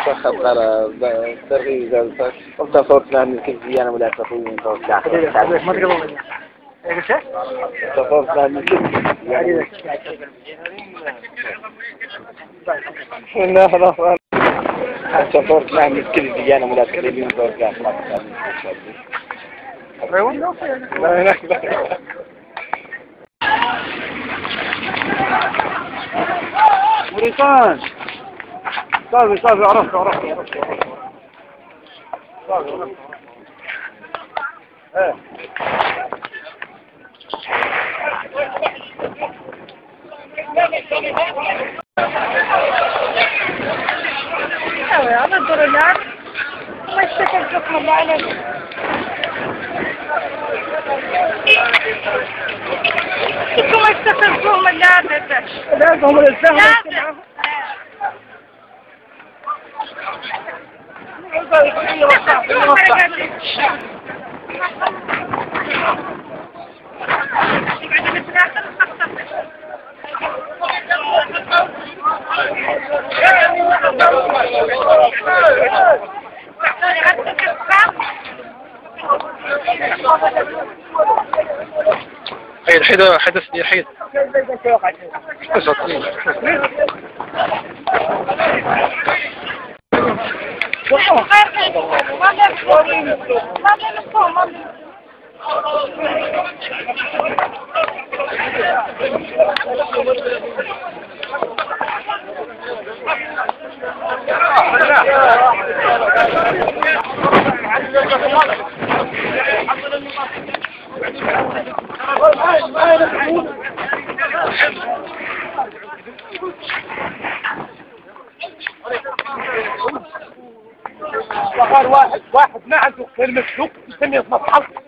خط على ترغيب قلت صوتنا من الكذبية أنا ولا تقوين صوت ما تقبل ايش صوتنا من الكذبية صوتنا من الكذبية أنا ولا تقوين صوت موريتان صافي عرفت صافي أنا أدور الآن ما استفدت من العلم كم استفدتوا من هذا لازم الزهر حيد حدث لي حيد واحد ما عنده كلمة سوق يسميه مصحف